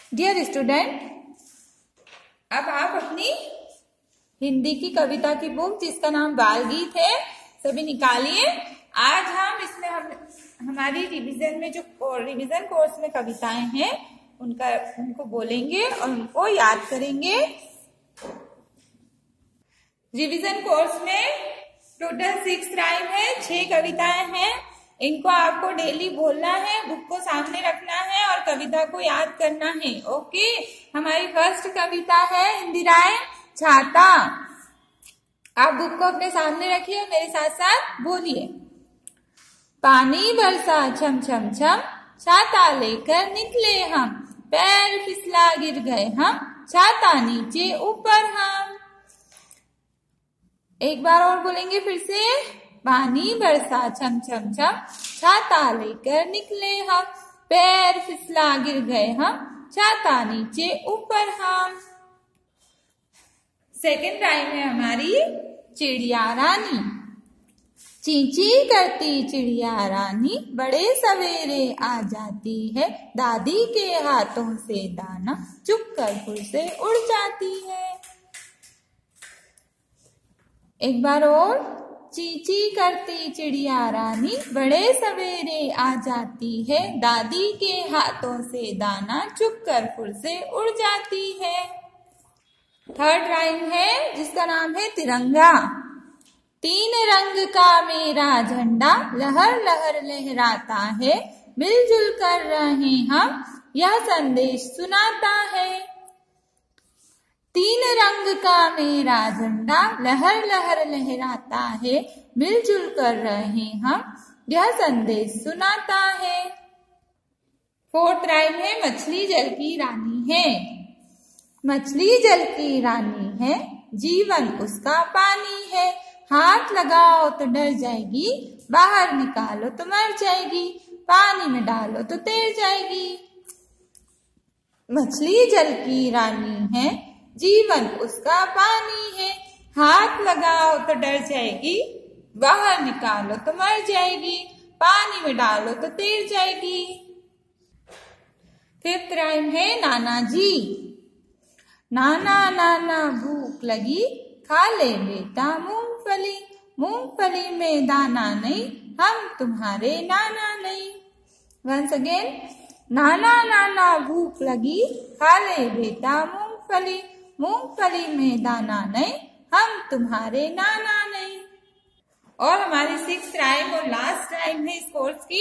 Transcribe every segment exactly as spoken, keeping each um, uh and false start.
Dear student, अब आप अपनी हिंदी की कविता की बुक जिसका नाम बाल गीत है सभी निकालिए। आज हम इसमें हम हमारी रिवीजन में जो रिवीजन कोर्स में कविताएं हैं उनका उनको बोलेंगे और उनको याद करेंगे। रिवीजन कोर्स में टोटल सिक्स राइम है, छह कविताएं हैं। इनको आपको डेली बोलना है, बुक को सामने रखना है और कविता को याद करना है। ओके, हमारी फर्स्ट कविता है हिंदी राइम छाता। आप बुक को अपने सामने रखिए और मेरे साथ साथ बोलिए। पानी बरसा छम छम छम, छाता लेकर निकले हम, पैर फिसला गिर गए हम, छाता नीचे ऊपर हम। एक बार और बोलेंगे फिर से। पानी बरसा छम छम छम, छाता लेकर निकले हम, पैर फिसला गिर गए हम, छाता नीचे ऊपर हम। सेकंड राइम है हमारी चिड़िया रानी। चींची करती चिड़िया रानी, बड़े सवेरे आ जाती है, दादी के हाथों से दाना चुग कर फुल से उड़ जाती है। एक बार और। चींची करती चिड़िया रानी, बड़े सवेरे आ जाती है, दादी के हाथों से दाना चुग कर फुल से उड़ जाती है। थर्ड राइम है जिसका नाम है तिरंगा। तीन रंग का मेरा झंडा, लहर लहर लहराता है, मिलजुल कर रहे हम, यह संदेश सुनाता है। तीन रंग का मेरा झंडा, लहर लहर लहराता है, मिलजुल कर रहे हम, यह संदेश सुनाता है। फोर्थ राइम है मछली जल की रानी है। मछली जल की रानी है, जीवन उसका पानी है, हाथ लगाओ तो डर जाएगी, बाहर निकालो तो मर जाएगी, पानी में डालो तो तैर जाएगी। मछली जल की रानी है, जीवन उसका पानी है, हाथ लगाओ तो डर जाएगी, बाहर निकालो तो मर जाएगी, पानी में डालो तो तैर जाएगी। फिफ्थ राइम है नाना जी। नाना नाना भूख लगी, खा ले बेटा मूंगफली, मूंगफली में दाना नहीं, हम तुम्हारे नाना नहीं। Once again. नाना नाना भूख लगी, खा ले बेटा मूंगफली, मूंगफली में दाना नहीं, हम तुम्हारे नाना नहीं। और हमारी सिक्स राइम और लास्ट राइम है इस कोर्स की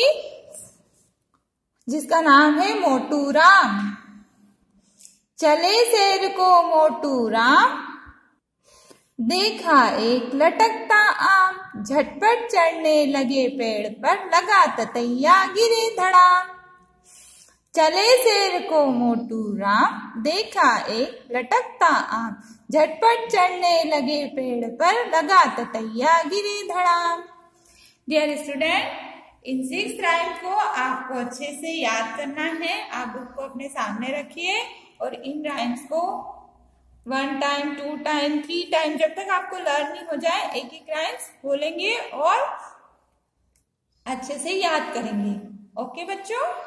जिसका नाम है मोटू राम। चले शेर को मोटू राम, देखा एक लटकता आम, झटपट चढ़ने लगे पेड़ पर, लगा ततैया गिरे धड़ाम। चले शेर को मोटू राम, देखा एक लटकता आम, झटपट चढ़ने लगे पेड़ पर, लगा ततैया गिरे धड़ाम। डियर स्टूडेंट, इन सिक्स राइम को आपको अच्छे से याद करना है। आप बुक को अपने सामने रखिए और इन राइम्स को one time, two time, three time, जब तक आपको लर्न नहीं हो जाए एक एक राइम्स बोलेंगे और अच्छे से याद करेंगे। ओके बच्चों।